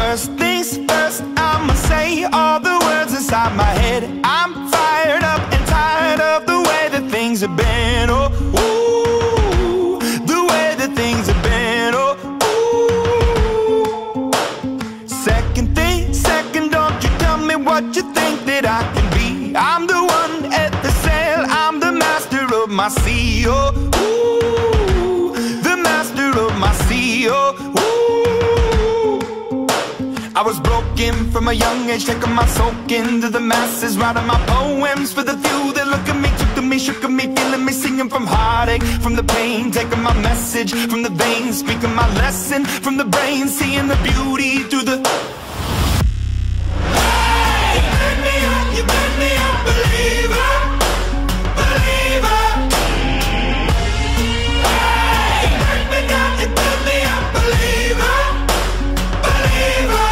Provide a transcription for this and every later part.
First things first, I'ma say all the words inside my head. I'm fired up and tired of the way that things have been. Oh, ooh, the way that things have been. Oh, ooh. Second thing, second, don't you tell me what you think that I can be. I'm the one at the sail, I'm the master of my sea. Oh, ooh, the master of my sea. Oh, ooh. I was broken from a young age, taking my soak into the masses, writing my poems for the few that look at me, took to me, shook at me, feeling me, singing from heartache, from the pain, taking my message from the veins, speaking my lesson from the brain, seeing the beauty through the... Hey, you burn me up, you burn me up, believer, believer. Hey, you burn me down, you burn me up, believer, believer.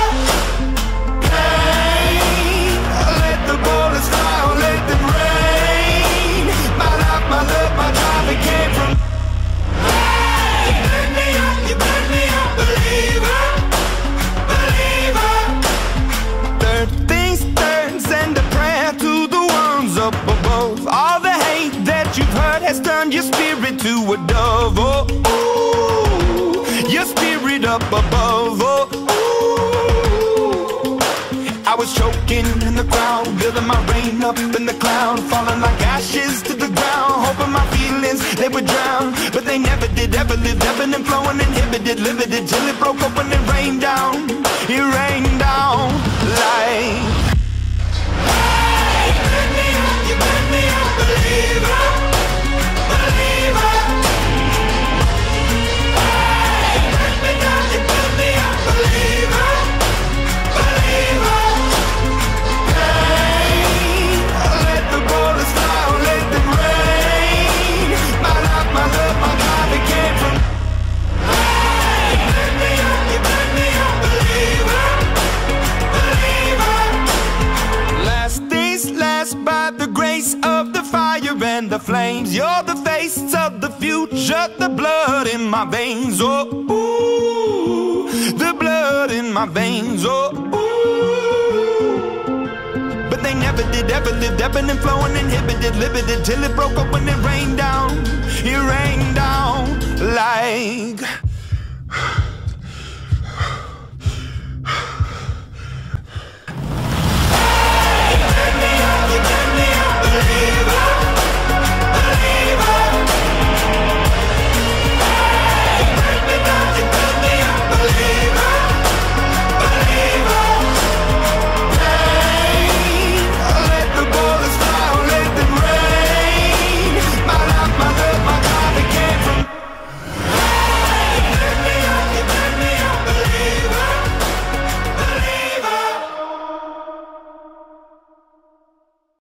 Has turned your spirit to a dove. Oh, ooh, your spirit up above. Oh, ooh. I was choking in the crowd, building my rain up in the cloud, falling like ashes to the ground, hoping my feelings they would drown, but they never did. Ever lived, ebbing and flowing, inhibited, limited, till it broke open and rained down. It rained down like... Hey, you burn me up, you burn me up, believer. And the flames, you're the face of the future, the blood in my veins. Oh, ooh, the blood in my veins. Oh, ooh. But they never did, ever lived, ebbing and flowing, inhibited, limited, till it broke open and rained down. It rained down like...